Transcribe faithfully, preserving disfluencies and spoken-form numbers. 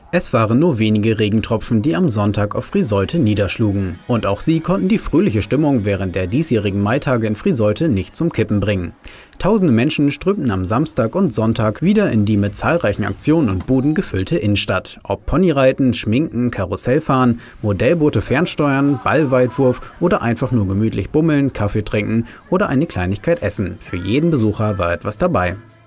Es waren nur wenige Regentropfen, die am Sonntag auf Friseute niederschlugen. Und auch sie konnten die fröhliche Stimmung während der diesjährigen Maitage in Friseute nicht zum Kippen bringen. Tausende Menschen strömten am Samstag und Sonntag wieder in die mit zahlreichen Aktionen und Buden gefüllte Innenstadt. Ob Ponyreiten, Schminken, Karussellfahren, Modellboote fernsteuern, Ballweitwurf oder einfach nur gemütlich bummeln, Kaffee trinken oder eine Kleinigkeit essen. Für jeden Besucher war etwas dabei.